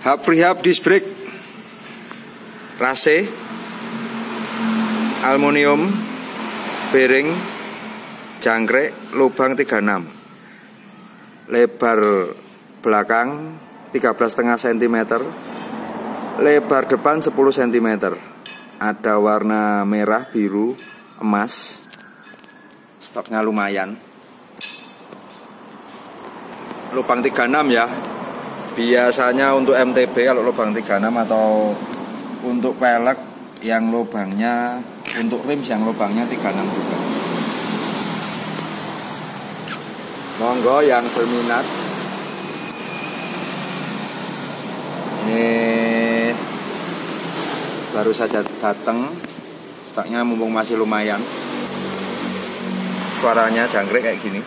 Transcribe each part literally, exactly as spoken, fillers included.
Hub rehab disc brake rase aluminium, bearing, jangkrik, lubang tiga puluh enam, lebar belakang tiga belas koma lima sentimeter, lebar depan sepuluh sentimeter. Ada warna merah, biru, emas. Stoknya lumayan. Lubang tiga puluh enam ya. Biasanya untuk M T B kalau lubang tiga puluh enam, atau untuk pelek yang lubangnya, untuk rim yang lubangnya tiga puluh enam juga. Monggo yang berminat. Ini baru saja datang, stoknya mumpung masih lumayan. Suaranya jangkrik kayak gini.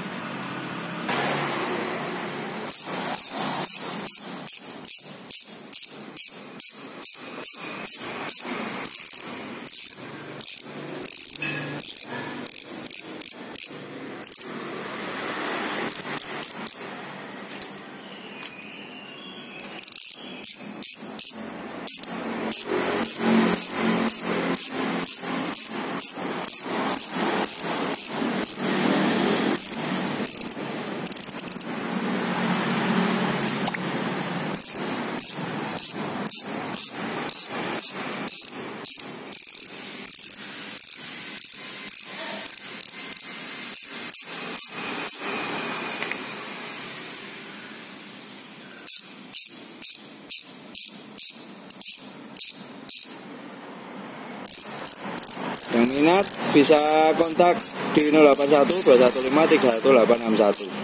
Yang minat bisa kontak di nol delapan satu dua satu lima tiga satu delapan enam satu.